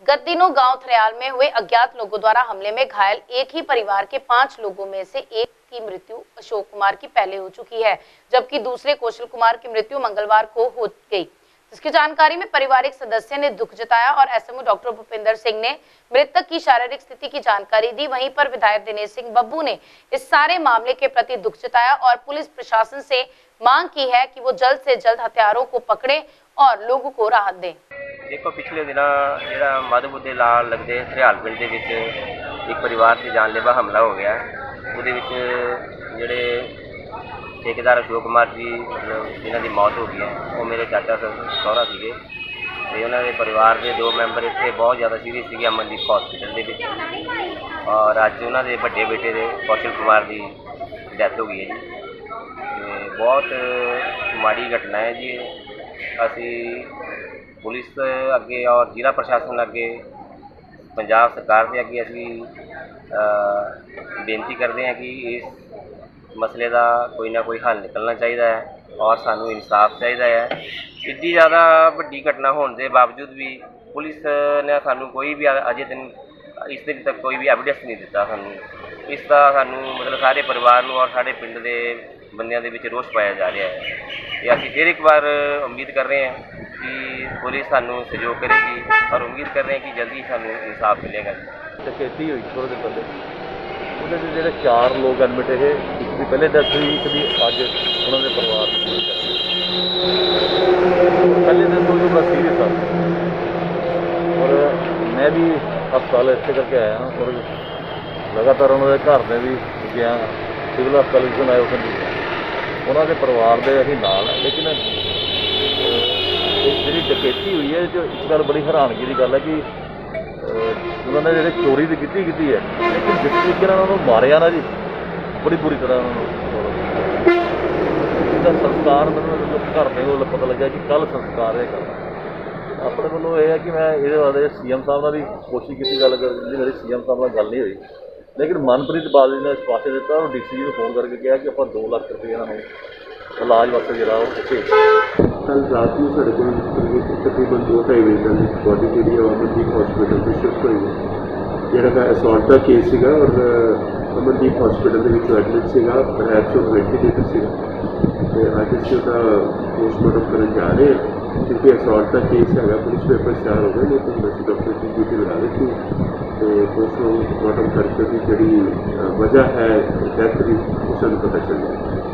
गत दिनों गांव थरयाल में हुए अज्ञात लोगों द्वारा हमले में घायल एक ही परिवार के 5 लोगों में से एक की मृत्यु अशोक कुमार की पहले हो चुकी है, जबकि दूसरे कौशल कुमार की मृत्यु मंगलवार को हो गई, जिसकी जानकारी में पारिवारिक सदस्य ने दुख जताया और एसएमओ डॉक्टर भूपिंदर सिंह ने मृतक की शारीरिक स्थिति की जानकारी दी। वहीं पर विधायक दिनेश सिंह बब्बू ने इस सारे मामले के प्रति दुख जताया और पुलिस प्रशासन से मांग की है कि वो जल्द से जल्द हत्यारों को पकड़े और लोगों को राहत दें। देखो, पिछले दिनों जो मधुबुद्धे लाल लगते हरियाल पिंड के एक परिवार से जानलेवा हमला हो गया। वो जोड़े ठेकेदार अशोक कुमार जी मतलब जिन्हों की मौत हो गई है, वो मेरे चाचा सहुरा थे। तो उन्होंने परिवार के 2 मैंबर इतने बहुत ज़्यादा सीरीयस थे अमनदीप हॉस्पिटल के, और अज उन्होंने बड़े बेटे दे कौशल कुमार की डैथ हो गई है जी। बहुत माड़ी घटना है जी। असी पुलिस अगे और जिला प्रशासन अगे पंजाब सरकार के अगे असी बेनती करते हैं कि इस मसले का कोई ना कोई हल निकलना चाहिए है और सानू इंसाफ चाहिए है। इतनी ज़्यादा वड्डी घटना होने के बावजूद भी पुलिस ने सानू कोई भी अजे दिन इस दिन तक कोई भी एविडेंस नहीं दिता। सानू इसका सानू मतलब सारे परिवार और सारे पिंड के बंदियां दे विच रोष पाया जा रहा है। ये असीं फिर एक बार उम्मीद कर रहे हैं कि पुलिस सानू सहयोग करेगी और उम्मीद कर रहे हैं कि जल्दी सानू इंसाफ मिलेगा। डकैती हुई थोड़े दिन पहले, उन्होंने जो 4 लोग एडमिट है, एक की पहले डेथ हुई, एक की अज उन्होंने परिवार पहले दिन तो बड़ा सीरियस था। और मैं भी अस्पताल इतने करके आया और लगातार उन्होंने घर में भी गया, सिविल अस्पताल भी सुनाया उस उन्होंने परिवार के अभी नाल है। लेकिन जी डकैती हुई है, जो इस गल बड़ी हैरानगी की गल है कि उन्होंने जो चोरी तो की है, लेकिन जिस तरीके उन्होंने मारिया ना जी, बड़ी बुरी तरह इसका संस्कार मैंने घर में पता लगा कि कल संस्कार है करना। अपने वालों यह है कि मैं ये वाले सीएम साहब ने भी कोशिश की गल कर, मेरी सीएम साहब गल नहीं हुई, लेकिन मनप्रीत बादल ने पासे दिता और डीसी जी को फोन करके कहा कि आप 2 लाख रुपये इन्होंने इलाज वास्ते जो भेज। कल रात में साढ़े को तकरीबन 2-2.5 बजे तक बॉडी जी अमनदीप हॉस्पिटल में शिफ्ट हुई है, जोड़ा असॉल्ट का केस है और अमनदीप हॉस्पिटल के एडमिट से परहैप्स वो वेंटिलेटर से अज अस पोस्टमार्टम करने जा रहे हैं, क्योंकि असॉल्ट का केस है। पुलिस पेपर तैयार हो गए, लेकिन वैसे डॉक्टर की ड्यूटी लगा दी थी। तो पोस्टमार्टम करके भी जी वजह है डेथ की, वो सब पता चल जाए।